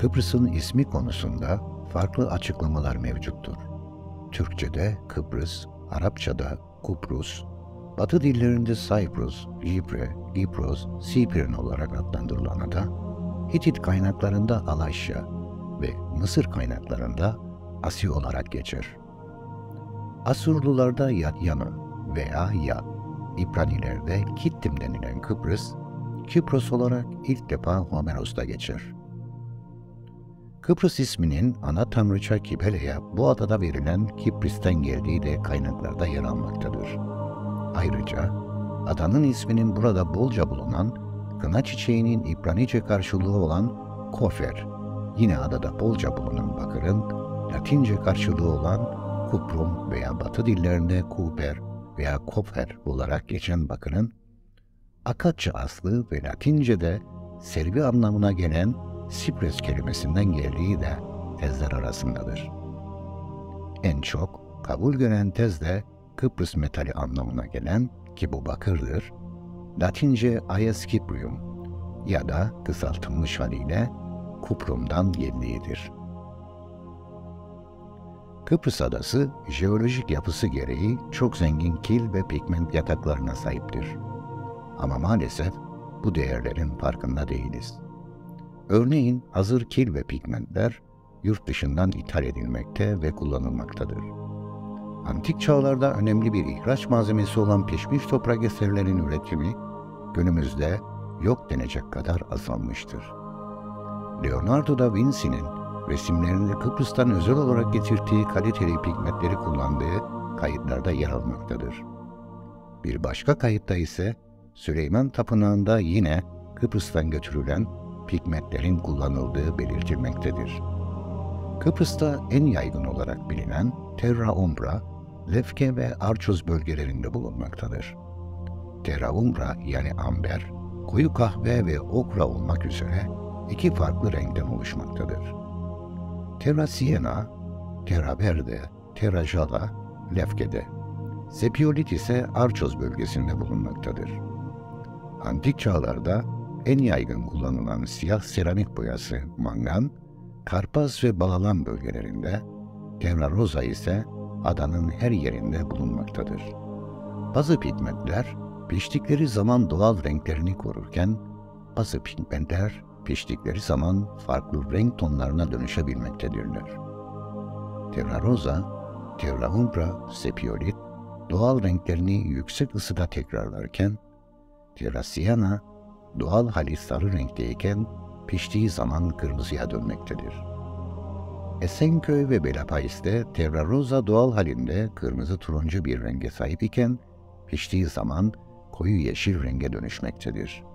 Kıbrıs'ın ismi konusunda farklı açıklamalar mevcuttur. Türkçe'de Kıbrıs, Arapça'da Kuprus, Batı dillerinde Cyprus, Yipre, Gipros, Siprin olarak adlandırılan ada, Hitit kaynaklarında Alaşya ve Mısır kaynaklarında Asi olarak geçer. Asurlularda Yadyanu veya Yad, İbranilerde Kittim denilen Kıbrıs, Kipros olarak ilk defa Homeros'ta geçer. Kıbrıs isminin ana tanrıça Kibele'ye bu adada verilen Kipris'ten geldiği de kaynaklarda yer almaktadır. Ayrıca adanın isminin burada bolca bulunan kına çiçeğinin İbranice karşılığı olan kofer, yine adada bolca bulunan bakırın Latince karşılığı olan kuprum veya Batı dillerinde kuper veya kofer olarak geçen bakırın Akatça aslı ve Latince'de selvi anlamına gelen Sipres kelimesinden geldiği de tezler arasındadır. En çok kabul gören tez de Kıbrıs metali anlamına gelen ki bu bakırdır, Latince Ius Cyprium ya da kısaltılmış haliyle Kuprum'dan geldiğidir. Kıbrıs adası jeolojik yapısı gereği çok zengin kil ve pigment yataklarına sahiptir. Ama maalesef bu değerlerin farkında değiliz. Örneğin hazır kil ve pigmentler yurt dışından ithal edilmekte ve kullanılmaktadır. Antik çağlarda önemli bir ihraç malzemesi olan pişmiş toprak eserlerin üretimi günümüzde yok denecek kadar azalmıştır. Leonardo da Vinci'nin resimlerinde Kıbrıs'tan özel olarak getirdiği kaliteli pigmentleri kullandığı kayıtlarda yer almaktadır. Bir başka kayıtta ise Süleyman Tapınağı'nda yine Kıbrıs'tan götürülen pigmentlerin kullanıldığı belirtilmektedir. Kıbrıs'ta en yaygın olarak bilinen Terra Umbra, Lefke ve Arçoz bölgelerinde bulunmaktadır. Terra Umbra yani amber, koyu kahve ve okra olmak üzere iki farklı renkten oluşmaktadır. Terra Siena, Terra Verde, Terra Jala, Lefke'de. Sepiolit ise Arçoz bölgesinde bulunmaktadır. Antik çağlarda en yaygın kullanılan siyah seramik boyası mangan, Karpaz ve Balalan bölgelerinde, Terra Rosa ise adanın her yerinde bulunmaktadır. Bazı pigmentler piştikleri zaman doğal renklerini korurken, bazı pigmentler piştikleri zaman farklı renk tonlarına dönüşebilmektedirler. Terra Rosa, Terra Umbra, Sepiolit doğal renklerini yüksek ısıda tekrarlarken, Terra Siena doğal hali sarı renkteyken piştiği zaman kırmızıya dönmektedir. Esenköy ve Belapais'te Terra Rosa doğal halinde kırmızı turuncu bir renge sahip iken piştiği zaman koyu yeşil renge dönüşmektedir.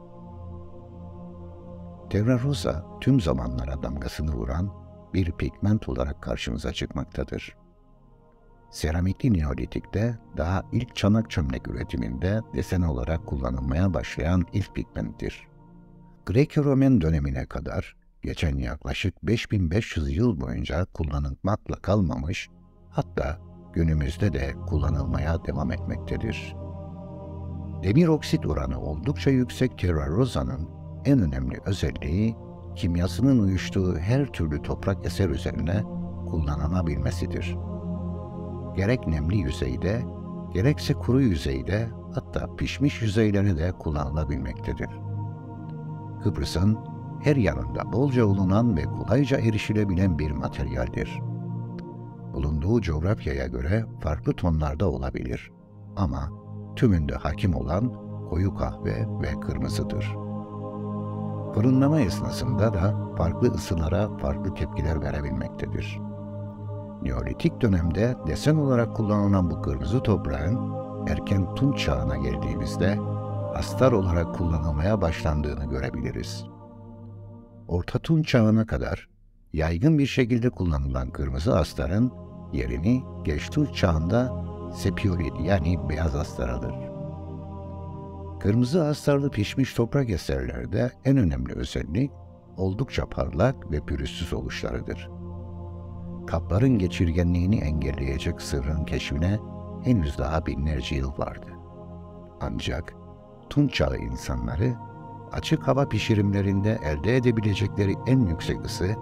Terra Rosa tüm zamanlara damgasını vuran bir pigment olarak karşımıza çıkmaktadır. Seramikli Neolitik'te daha ilk çanak çömlek üretiminde desen olarak kullanılmaya başlayan ilk pigmenttir. Greko-Romen dönemine kadar geçen yaklaşık 5500 yıl boyunca kullanılmakla kalmamış, hatta günümüzde de kullanılmaya devam etmektedir. Demir oksit oranı oldukça yüksek Terra Rosa'nın en önemli özelliği, kimyasının uyuştuğu her türlü toprak eser üzerine kullanılabilmesidir. Gerek nemli yüzeyde, gerekse kuru yüzeyde, hatta pişmiş yüzeyleri de kullanılabilmektedir. Kıbrıs'ın her yanında bolca bulunan ve kolayca erişilebilen bir materyaldir. Bulunduğu coğrafyaya göre farklı tonlarda olabilir ama tümünde hakim olan koyu kahve ve kırmızıdır. Fırınlama esnasında da farklı ısılara farklı tepkiler verebilmektedir. Neolitik dönemde desen olarak kullanılan bu kırmızı toprağın erken Tunç çağına geldiğimizde astar olarak kullanılmaya başlandığını görebiliriz. Orta Tunç çağına kadar yaygın bir şekilde kullanılan kırmızı astarın yerini Geç Tunç çağında sepiolit yani beyaz astar alır. Kırmızı astarlı pişmiş toprak eserlerde en önemli özellik oldukça parlak ve pürüzsüz oluşlarıdır. Kapların geçirgenliğini engelleyecek sırrın keşfine henüz daha binlerce yıl vardı. Ancak Tunç çağı insanları açık hava pişirimlerinde elde edebilecekleri en yüksek ısı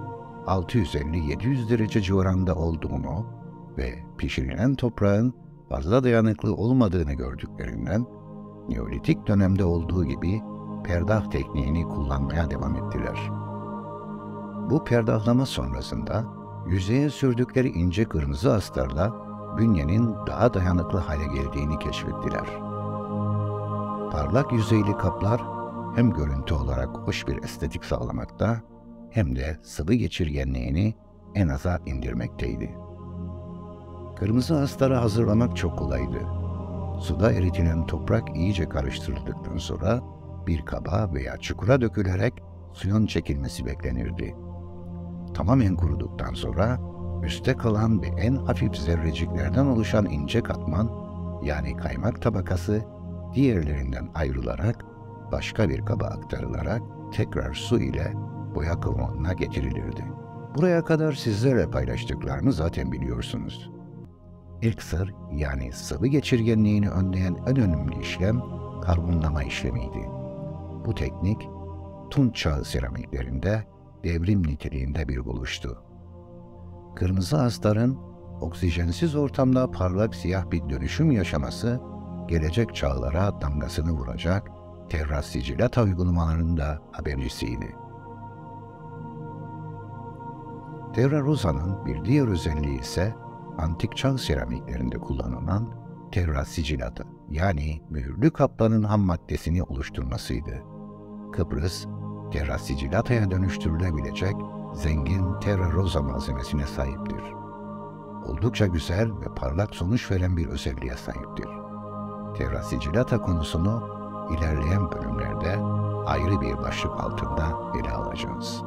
650-700 derece civarında olduğunu ve pişirilen toprağın fazla dayanıklı olmadığını gördüklerinden Neolitik dönemde olduğu gibi perdah tekniğini kullanmaya devam ettiler. Bu perdahlama sonrasında yüzeye sürdükleri ince kırmızı astarla bünyenin daha dayanıklı hale geldiğini keşfettiler. Parlak yüzeyli kaplar hem görüntü olarak hoş bir estetik sağlamakta hem de sıvı geçirgenliğini en aza indirmekteydi. Kırmızı astarı hazırlamak çok kolaydı. Suda eritilen toprak iyice karıştırıldıktan sonra bir kaba veya çukura dökülerek suyun çekilmesi beklenirdi. Tamamen kuruduktan sonra üstte kalan ve en hafif zerreciklerden oluşan ince katman, yani kaymak tabakası, diğerlerinden ayrılarak başka bir kaba aktarılarak tekrar su ile boya kıvamına getirilirdi. Buraya kadar sizlerle paylaştıklarımı zaten biliyorsunuz. İlk sır, yani sıvı geçirgenliğini önleyen en önemli işlem karbonlama işlemiydi. Bu teknik Tunç Çağı seramiklerinde devrim niteliğinde bir buluştu. Kırmızı astarın oksijensiz ortamda parlak siyah bir dönüşüm yaşaması gelecek çağlara damgasını vuracak terrasicilata uygulamalarının da habercisiydi. Terra Rosa'nın bir diğer özelliği ise antik çağ seramiklerinde kullanılan terrasicilata, yani mühürlü kapların ham maddesini oluşturmasıydı. Kıbrıs, terrasicilataya dönüştürülebilecek zengin Terra Rosa malzemesine sahiptir. Oldukça güzel ve parlak sonuç veren bir özelliğe sahiptir. Terrasicilata konusunu ilerleyen bölümlerde ayrı bir başlık altında ele alacağız.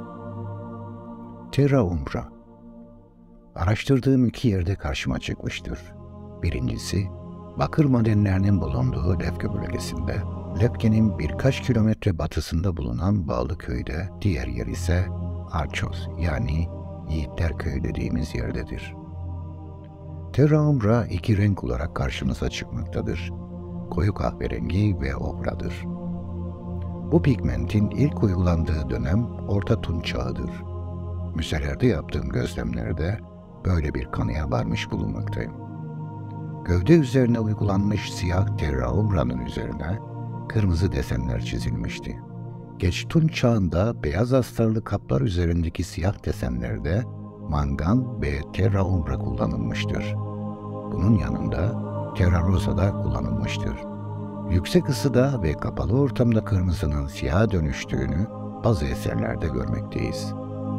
Terra Umbra. Araştırdığım iki yerde karşıma çıkmıştır. Birincisi, bakır madenlerinin bulunduğu Lefke bölgesinde, Lefke'nin birkaç kilometre batısında bulunan Bağlıköy'de, diğer yer ise Arços, yani Yiğitler Köyü dediğimiz yerdedir. Terra Umbra iki renk olarak karşımıza çıkmaktadır. Koyu kahverengi ve okradır. Bu pigmentin ilk uygulandığı dönem Orta Tunç Çağı'dır. Müzelerde yaptığım gözlemlerde böyle bir kanıya varmış bulunmaktayım. Gövde üzerine uygulanmış siyah Terra Umbra'nın üzerine kırmızı desenler çizilmişti. Geç Tunç Çağı'nda beyaz astarlı kaplar üzerindeki siyah desenlerde mangan ve Terra Umbra kullanılmıştır. Bunun yanında Terra Rosa da kullanılmıştır. Yüksek ısıda ve kapalı ortamda kırmızının siyaha dönüştüğünü bazı eserlerde görmekteyiz.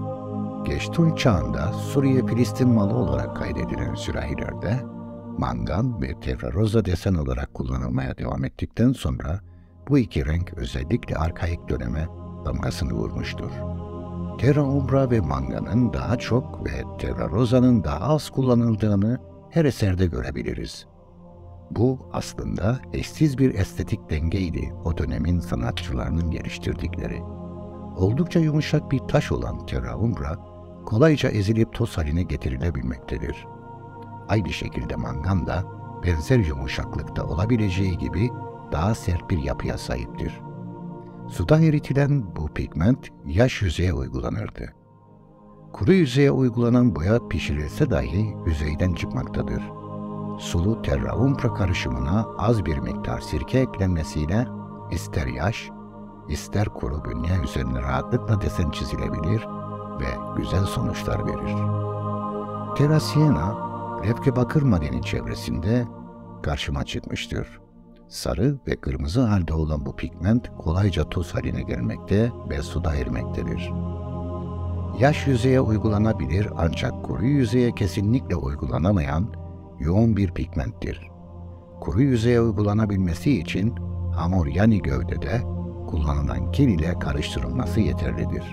Geç Tunç Çağı'nda Suriye-Filistin malı olarak kaydedilen sürahilerde mangan ve Terra Rosa desen olarak kullanılmaya devam ettikten sonra bu iki renk özellikle arkaik döneme damgasını vurmuştur. Terra Umbra ve manganın daha çok ve Terra Rosa'nın daha az kullanıldığını her eserde görebiliriz. Bu aslında eşsiz bir estetik dengeydi o dönemin sanatçılarının geliştirdikleri. Oldukça yumuşak bir taş olan Terra Umbra kolayca ezilip toz haline getirilebilmektedir. Aynı şekilde mangan da benzer yumuşaklıkta olabileceği gibi daha sert bir yapıya sahiptir. Suda eritilen bu pigment yaş yüzeye uygulanırdı. Kuru yüzeye uygulanan boya pişirilse dahi yüzeyden çıkmaktadır. Sulu Terra Umbra karışımına az bir miktar sirke eklenmesiyle ister yaş, ister kuru bünye üzerine rahatlıkla desen çizilebilir ve güzel sonuçlar verir. Terra Siena, Lefke bakır madeni çevresinde karşıma çıkmıştır. Sarı ve kırmızı halde olan bu pigment kolayca toz haline gelmekte ve suda erimektedir. Yaş yüzeye uygulanabilir ancak kuru yüzeye kesinlikle uygulanamayan yoğun bir pigmenttir. Kuru yüzeye uygulanabilmesi için hamur yani gövdede kullanılan kil ile karıştırılması yeterlidir.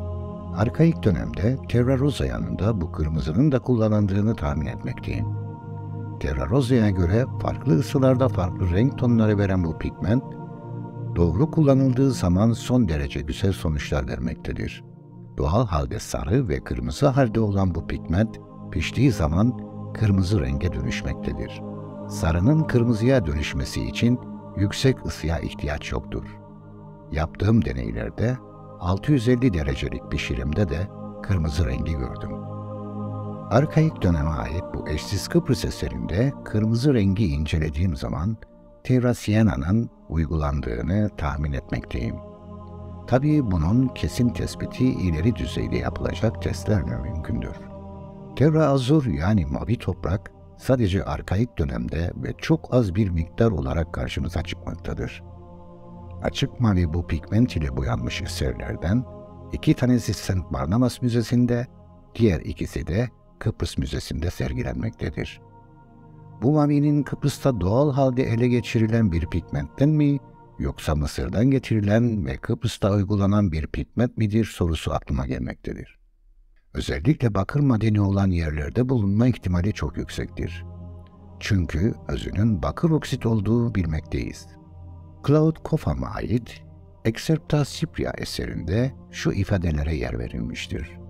Arkaik dönemde Terra Rosa yanında bu kırmızının da kullanıldığını tahmin etmekteyim. Terra Rosa'ya göre farklı ısılarda farklı renk tonları veren bu pigment, doğru kullanıldığı zaman son derece güzel sonuçlar vermektedir. Doğal halde sarı ve kırmızı halde olan bu pigment, piştiği zaman kırmızı renge dönüşmektedir. Sarının kırmızıya dönüşmesi için yüksek ısıya ihtiyaç yoktur. Yaptığım deneylerde 650 derecelik pişirimde de kırmızı rengi gördüm. Arkaik döneme ait bu eşsiz Kıbrıs eserinde kırmızı rengi incelediğim zaman Terra Siena'nın uygulandığını tahmin etmekteyim. Tabii bunun kesin tespiti ileri düzeyde yapılacak testlerle mümkündür. Terra Azur yani mavi toprak sadece arkaik dönemde ve çok az bir miktar olarak karşımıza çıkmaktadır. Açık mavi bu pigment ile boyanmış eserlerden 2 tanesi St. Barnabas Müzesi'nde, diğer ikisi de Kıbrıs Müzesi'nde sergilenmektedir. Bu mavinin Kıbrıs'ta doğal halde ele geçirilen bir pigmentten mi, yoksa Mısır'dan getirilen ve Kıbrıs'ta uygulanan bir pigment midir sorusu aklıma gelmektedir. Özellikle bakır madeni olan yerlerde bulunma ihtimali çok yüksektir. Çünkü özünün bakır oksit olduğu bilmekteyiz. Claude Coffam'a ait Excerpta Cypria eserinde şu ifadelere yer verilmiştir.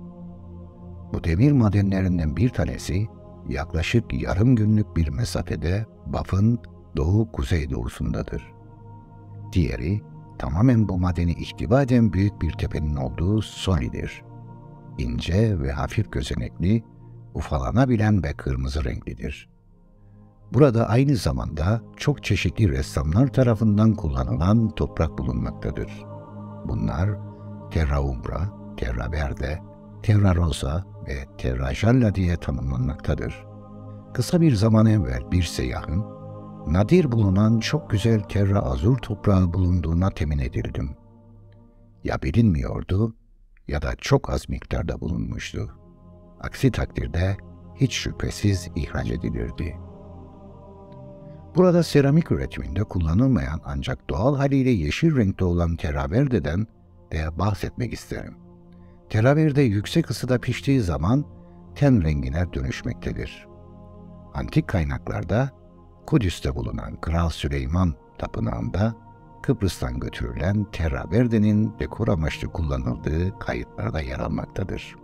Bu demir madenlerinden bir tanesi yaklaşık yarım günlük bir mesafede Baf'ın doğu-kuzeydoğusundadır. Diğeri tamamen bu madeni ihtiva eden büyük bir tepenin olduğu Soli'dir. İnce ve hafif gözenekli, ufalanabilen ve kırmızı renklidir. Burada aynı zamanda çok çeşitli ressamlar tarafından kullanılan toprak bulunmaktadır. Bunlar Terra Umbra, Terra Verde, Terra Rosa ve Terra Gialla diye tanımlanmaktadır. Kısa bir zaman evvel bir seyyahın nadir bulunan çok güzel Terra Azur toprağı bulunduğuna temin edildim. Ya bilinmiyordu ya da çok az miktarda bulunmuştu. Aksi takdirde hiç şüphesiz ihraç edilirdi. Burada seramik üretiminde kullanılmayan ancak doğal haliyle yeşil renkte olan Terra Verde'den de bahsetmek isterim. Terra Verde yüksek ısıda piştiği zaman ten rengine dönüşmektedir. Antik kaynaklarda Kudüs'te bulunan Kral Süleyman Tapınağı'nda Kıbrıs'tan götürülen Terra Verde'nin dekor amaçlı kullanıldığı kayıtlarda yer almaktadır.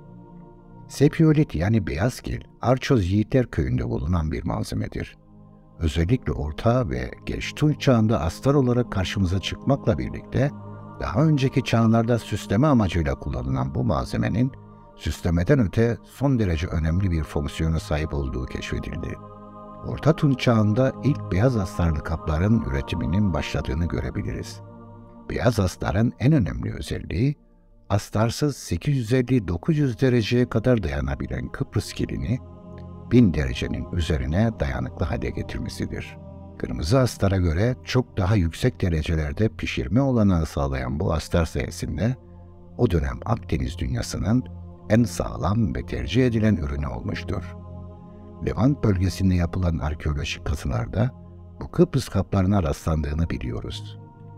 Sepiolit yani beyaz kil, Arçoz Yiğitler Köyü'nde bulunan bir malzemedir. Özellikle Orta ve Geç Tunç çağında astar olarak karşımıza çıkmakla birlikte daha önceki çağlarda süsleme amacıyla kullanılan bu malzemenin süslemeden öte son derece önemli bir fonksiyona sahip olduğu keşfedildi. Orta Tunç çağında ilk beyaz astarlı kapların üretiminin başladığını görebiliriz. Beyaz astarın en önemli özelliği, astarsız 850-900 dereceye kadar dayanabilen Kıbrıs kilini 1000 derecenin üzerine dayanıklı hale getirmesidir. Kırmızı astara göre çok daha yüksek derecelerde pişirme olanağı sağlayan bu astar sayesinde o dönem Akdeniz dünyasının en sağlam ve tercih edilen ürünü olmuştur. Levant bölgesinde yapılan arkeolojik kazılarda bu Kıbrıs kaplarına rastlandığını biliyoruz.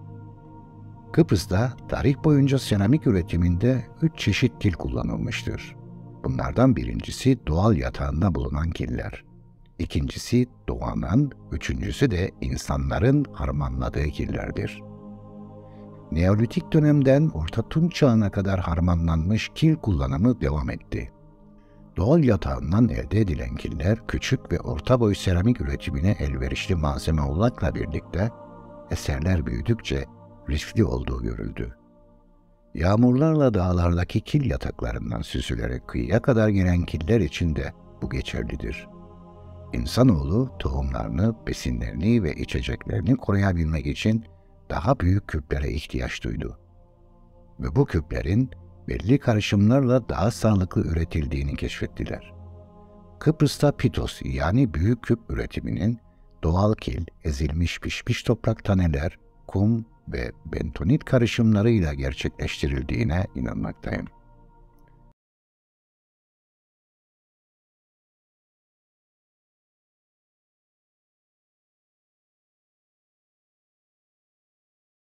Kıbrıs'ta tarih boyunca seramik üretiminde 3 çeşit kil kullanılmıştır. Bunlardan birincisi doğal yatağında bulunan killer. İkincisi doğanın, üçüncüsü de insanların harmanladığı killerdir. Neolitik dönemden Orta Tunç çağına kadar harmanlanmış kil kullanımı devam etti. Doğal yatağından elde edilen killer küçük ve orta boy seramik üretimine elverişli malzeme olmakla birlikte eserler büyüdükçe riskli olduğu görüldü. Yağmurlarla dağlardaki kil yataklarından süzülerek kıyıya kadar gelen killer için de bu geçerlidir. İnsanoğlu tohumlarını, besinlerini ve içeceklerini koruyabilmek için daha büyük küplere ihtiyaç duydu. Ve bu küplerin belli karışımlarla daha sağlıklı üretildiğini keşfettiler. Kıbrıs'ta pitos yani büyük küp üretiminin doğal kil, ezilmiş pişmiş toprak taneler, kum ve bentonit karışımlarıyla gerçekleştirildiğine inanmaktayım.